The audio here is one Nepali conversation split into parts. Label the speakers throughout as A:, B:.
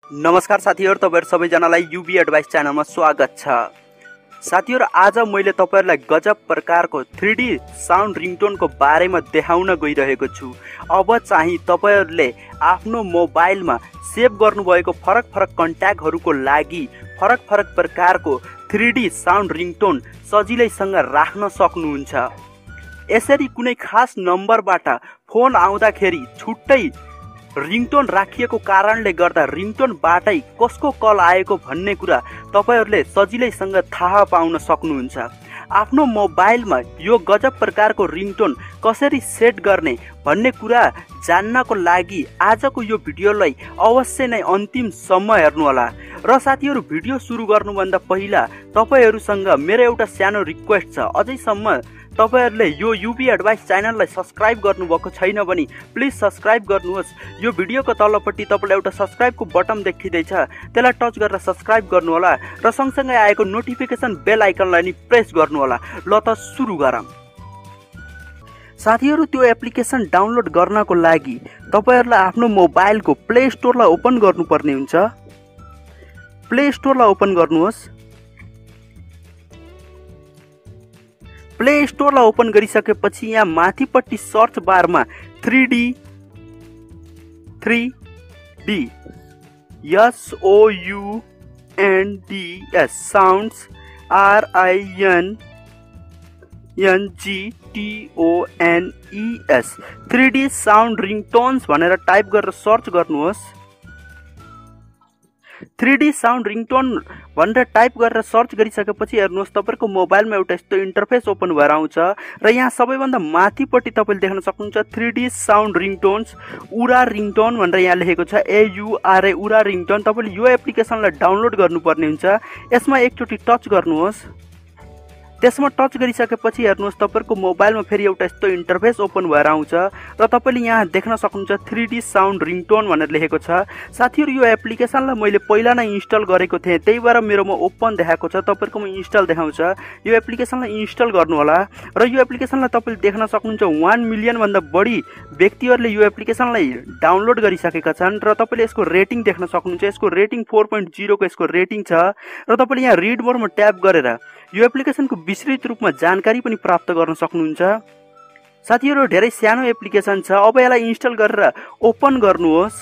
A: नमस्कार साथीहरु, तपाईहरु सबैजनालाई UvAdvice च्यानलमा स्वागत छ। साथीहरु, आज मैले तपाईहरुलाई गजब प्रकारको 3D साउन्ड रिङटोनको बारेमा देखाउन गइरहेको छु। अब चाहिँ तपाईहरुले आफ्नो मोबाइलमा सेभ गर्नुभएको फरक कन्ट्याक्टहरुको लागि फरक प्रकारको 3D साउन्ड रिङटोन सजिलैसँग राख्न सक्नुहुन्छ। यसरी कुनै खास नम्बरबाट फोन आउँदाखेरि छुट्टै रिङटोन राखिएको कारणले गर्दा रिङटोनबाटै कसको कल आएको भन्ने कुरा तपाईहरुले सजिलैसँग थाहा पाउन सक्नुहुन्छ। आफ्नो मोबाइलमा यो गजब प्रकारको रिङटोन कसरी सेट गर्ने भन्ने कुरा जान्नको लागि आजको यो भिडियोलाई अवश्य नै अन्तिमसम्म हेर्नुहोला। र साथीहरु, भिडियो सुरु गर्नुभन्दा पहिला तपाईहरुसँग मेरो एउटा सानो रिक्वेस्ट छ। अझैसम्म तपाईहरुले यो UvAdvice च्यानललाई सब्स्क्राइब गर्नुभएको छैन भने प्लिज सब्स्क्राइब गर्नुहोस्। यो भिडियोको तलपट्टि तपाईलाई एउटा सब्स्क्राइबको बटन देखिँदैछ, त्यसलाई टच गरेर सब्स्क्राइब गर्नुहोला र सँगसँगै आएको नोटिफिकेसन बेल आइकनलाई नि प्रेस गर्नुहोला। ल त सुरु गरौँ। साथीहरु, त्यो एप्लिकेसन डाउनलोड गर्नको लागि तपाईहरुलाई आफ्नो मोबाइलको प्ले स्टोरलाई ओपन गर्नुपर्ने हुन्छ। प्ले स्टोरलाई ओपन गर्नुहोस्। प्ले स्टोरलाई ओपन गरिसकेपछि यहाँ माथिपट्टि सर्च बारमा 3D SOUNDS sounds RINGTONES 3D sound ringtones भनेर टाइप गरेर सर्च गर्नुहोस्। 3D साउन्ड रिङटोन भनेर टाइप गरेर सर्च गरिसकेपछि हेर्नुहोस्, तपाईहरुको मोबाइलमा एउटा यस्तो इन्टरफेस ओपन भएर आउँछ र यहाँ सबैभन्दा माथिपट्टि तपाईले देख्न सक्नुहुन्छ 3D साउन्ड रिङटोन्स उरा रिङटोन भनेर यहाँ लेखेको छ, AURA उरा रिङटोन। तपाईले यो एप्लिकेसनलाई डाउनलोड गर्नुपर्ने हुन्छ। यसमा एकचोटि टच गर्नुहोस्। त्यसमा टच गरिसकेपछि हेर्नुहोस्, तपाईहरुको मोबाइलमा फेरि एउटा यस्तो इन्टरफेस ओपन भएर आउँछ र तपाईले यहाँ देख्न सक्नुहुन्छ 3D साउन्ड रिङटोन भनेर लेखेको छ। साथीहरु, यो एप्लिकेसनलाई मैले पहिला नै इन्स्टल गरेको थिएँ, त्यही भएर मेरोमा ओपन देखाएको छ। तपाईहरुकोमा इन्स्टल देखाउँछ। यो एप्लिकेसनलाई इन्स्टल गर्नु होला र यो एप्लिकेसनलाई तपाईले देख्न सक्नुहुन्छ 1 मिलियन भन्दा बढी व्यक्तिहरुले यो एप्लिकेसनलाई डाउनलोड गरिसकेका छन् र तपाईले यसको रेटिङ देख्न सक्नुहुन्छ। यसको रेटिङ 4.0 को यसको रेटिङ छ र तपाईले यहाँ रिड मोरमा ट्याप गरेर यो एप्लिकेसनको विस्तृत रूपमा जानकारी पनि प्राप्त गर्न सक्नुहुन्छ। साथीहरु, धेरै सानो एप्लिकेसन छ। अब यसलाई इन्स्टल गरेर ओपन गर्नुहोस्।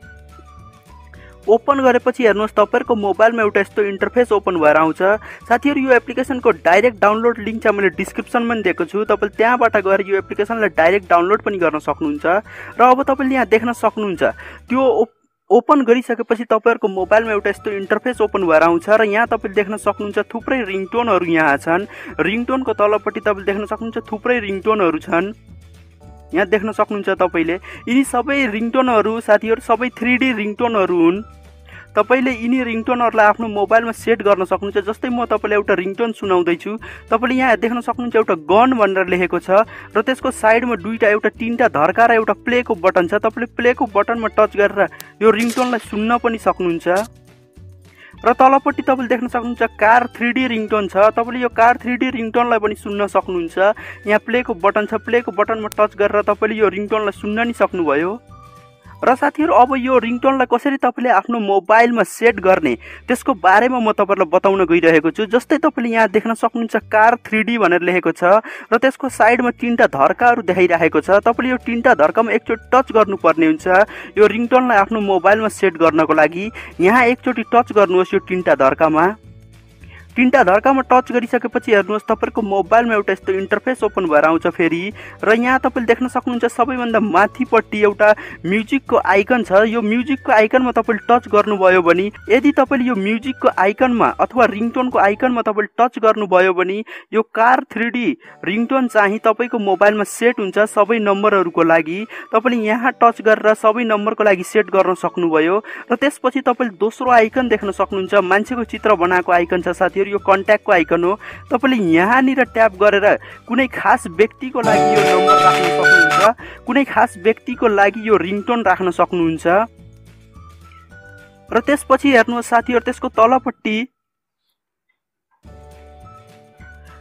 A: ओपन गरेपछि हेर्नुहोस्, तपाईहरुको मोबाइलमा एउटा यस्तो इन्टरफेस ओपन भएर आउँछ। साथीहरु, यो एप्लिकेसनको डाइरेक्ट डाउनलोड लिंक चाहिँ मैले डिस्क्रिप्सनमा पनि दिएको छु। तपाईले त्यहाँबाट गएर यो एप्लिकेसनलाई डाइरेक्ट डाउनलोड पनि गर्न सक्नुहुन्छ। र अब तपाईले यहाँ देख्न सक्नुहुन्छ, त्यो ओपन गरिसकेपछि तपाईहरुको मोबाइलमा एउटा यस्तो इन्टरफेस ओपन भएर आउँछ र यहाँ तपाईले देख्न सक्नुहुन्छ थुप्रै रिङटोनहरु यहाँ छन्। रिङटोनको तलपट्टि तपाईले देख्न सक्नुहुन्छ थुप्रै रिङटोनहरु छन्। यहाँ देख्न सक्नुहुन्छ तपाईले यिनी सबै रिङटोनहरु साथीहरु सबै 3D रिङटोनहरु हुन्। तपाईले यिनी रिङटोनहरुलाई आफ्नो मोबाइलमा सेट गर्न सक्नुहुन्छ। जस्तै म तपाईलाई एउटा रिङटोन सुनाउँदै छु। तपाईले यहाँ देख्न सक्नुहुन्छ एउटा गन भनेर लेखेको छ र त्यसको साइडमा एउटा तीनटा धर्का र एउटा प्लेको बटन छ। तपाईले प्लेको बटनमा टच गरेर यो रिङटोनलाई सुन्न पनि सक्नुहुन्छ। र तलपट्टि तपाईले देख्न सक्नुहुन्छ कार 3D रिङटोन छ। तपाईले यो कार 3D रिङटोनलाई पनि सुन्न सक्नुहुन्छ। यहाँ प्लेको बटन छ। प्लेको बटनमा टच गरेर तपाईले यो रिङटोनलाई सुन्न नि सक्नुभयो। र साथीहरु, अब यो रिङटोनलाई कसरी तपाईले आफ्नो मोबाइलमा सेट गर्ने त्यसको बारेमा म तपाईहरुलाई बताउन गइरहेको छु। जस्तै तपाईले यहाँ देख्न सक्नुहुन्छ कार 3D भनेर लेखेको छ र त्यसको साइडमा तीनटा धर्काहरु देखाइरहेको छ। तपाईले यो तीनटा धर्कामा एकचोटि टच गर्नुपर्ने हुन्छ यो रिङटोनलाई आफ्नो मोबाइलमा सेट गर्नको लागि। यहाँ एकचोटि टच गर्नुहोस् यो तीनटा धर्कामा। तीनटा धर्कामा टच गरिसकेपछि हेर्नुहोस्, तपाईहरुको मोबाइलमा एउटा यस्तो इन्टरफेस ओपन भएर आउँछ फेरि र यहाँ तपाईले देख्न सक्नुहुन्छ सबैभन्दा माथिपट्टि एउटा म्युजिकको आइकन छ। यो म्युजिकको आइकनमा तपाईले टच गर्नुभयो भने यदि तपाईले यो म्युजिकको आइकनमा अथवा रिङटोनको आइकनमा तपाईले टच गर्नुभयो भने यो कार 3D रिङटोन चाहिँ तपाईको मोबाइलमा सेट हुन्छ सबै नम्बरहरुको लागि। तपाईले यहाँ टच गरेर सबै नम्बरको लागि सेट गर्न सक्नुभयो र त्यसपछि तपाईले दोस्रो आइकन देख्न सक्नुहुन्छ। मान्छेको चित्र बनाएको आइकन छ साथी, यो कन्ट्याक्टको आइकन हो। तपाईले यहाँनिर ट्याप गरेर कुनै खास व्यक्तिको लागि यो नम्बर राख्न सक्नुहुन्छ, कुनै खास व्यक्तिको लागि यो रिङटोन राख्न सक्नुहुन्छ। र त्यसपछि हेर्नुहोस् साथीहरु, त्यसको तलपट्टि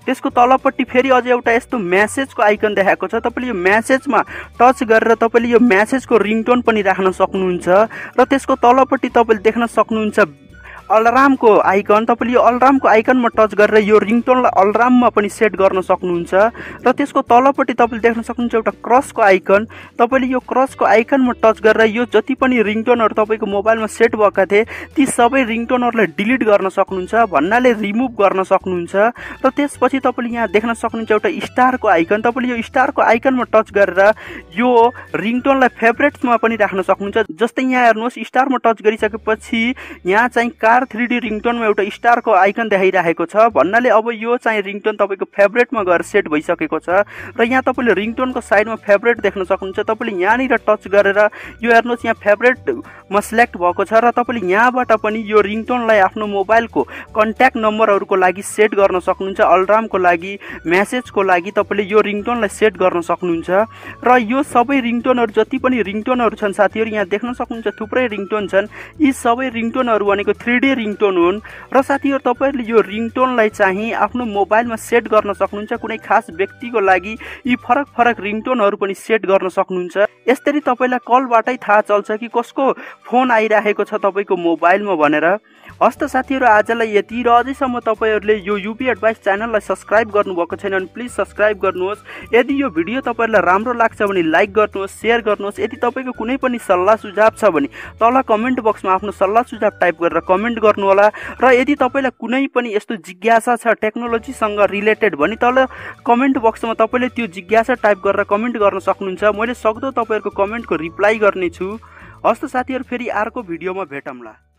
A: त्यसको तलपट्टि फेरि अझै एउटा यस्तो म्यासेजको आइकन देखाएको छ। तपाईले यो म्यासेजमा टच गरेर तपाईले यो म्यासेजको रिङटोन पनि राख्न सक्नुहुन्छ र त्यसको तलपट्टि तपाईले देख्न सक्नुहुन्छ अलार्मको आइकन। तपाईले यो अलार्मको आइकनमा टच गरेर यो रिङटोनलाई अलार्ममा पनि सेट गर्न सक्नुहुन्छ र त्यसको तलपट्टि तपाईले देख्न सक्नुहुन्छ एउटा क्रसको आइकन। तपाईले यो क्रसको आइकनमा टच गरेर यो जति पनि रिङटोनहरु तपाईको मोबाइलमा सेट भएका थिए ती सबै रिङटोनहरुलाई डिलिट गर्न सक्नुहुन्छ, भन्नाले रिमुभ गर्न सक्नुहुन्छ र त्यसपछि तपाईले यहाँ देख्न सक्नुहुन्छ एउटा स्टारको आइकन। तपाईले यो स्टारको आइकनमा टच गरेर यो रिङटोनलाई फेभरेट्समा पनि राख्न सक्नुहुन्छ। जस्तै यहाँ हेर्नुहोस् स्टारमा टच गरिसकेपछि यहाँ चाहिँ कार 3D रिङटोनमा एउटा स्टारको आइकन देखाइरहेको छ, भन्नाले अब यो चाहिँ रिङटोन तपाईको फेभरेटमा गएर सेट भइसकेको छ र यहाँ तपाईले रिङटोनको साइडमा फेभरेट देख्न सक्नुहुन्छ। तपाईले यहाँनिर टच गरेर यो हेर्नुहोस् यहाँ फेभरेटमा सिलेक्ट भएको छ र तपाईले यहाँबाट पनि यो रिङटोनलाई आफ्नो मोबाइलको कन्ट्याक्ट नम्बरहरुको लागि सेट गर्न सक्नुहुन्छ। अलार्मको लागि, मेसेजको लागि तपाईले यो रिङटोनलाई सेट गर्न सक्नुहुन्छ र यो सबै रिङटोनहरु जति पनि रिङटोनहरु छन् साथीहरु यहाँ देख्न सक्नुहुन्छ थुप्रै रिङटोन छन्। यी सबै रिङटोनहरु भनेको 3D रिङटोन हुन् र साथीहरु तपाईहरुले यो रिङटोनलाई चाहिँ आफ्नो मोबाइलमा सेट गर्न सक्नुहुन्छ। कुनै खास व्यक्तिको लागि यी फरक रिङटोनहरु पनि सेट गर्न सक्नुहुन्छ। यसरी तपाईलाई कलबाटै थाहा चल्छ कि कसको फोन आइरहेको छ तपाईको मोबाइलमा भनेर। हस्त साथीहरु आजलाई यति र अझैसम्म तपाईहरुले यो UvAdvice च्यानललाई सब्स्क्राइब गर्नुभएको छैन भने प्लिज सब्स्क्राइब गर्नुहोस्। यदि यो भिडियो तपाईहरुलाई राम्रो लाग्छ भने लाइक गर्नुहोस्, शेयर गर्नुहोस्। यदि तपाईको कुनै पनि सल्लाह सुझाव छ भने तल कमेन्ट बक्समा आफ्नो सल्लाह सुझाव टाइप गरेर कमेन्ट गर्नु होला र यदि तपाईलाई कुनै पनि यस्तो जिज्ञासा छ टेक्नोलोजीसँग रिलेटेड भने तल कमेन्ट बक्समा तपाईले त्यो जिज्ञासा टाइप गरेर कमेन्ट गर्न सक्नुहुन्छ। मैले सक्दो तपाईहरुको कमेन्टको रिप्लाई गर्ने छु। हस्त साथीहरु फेरि अर्को भिडियोमा भेटौँला।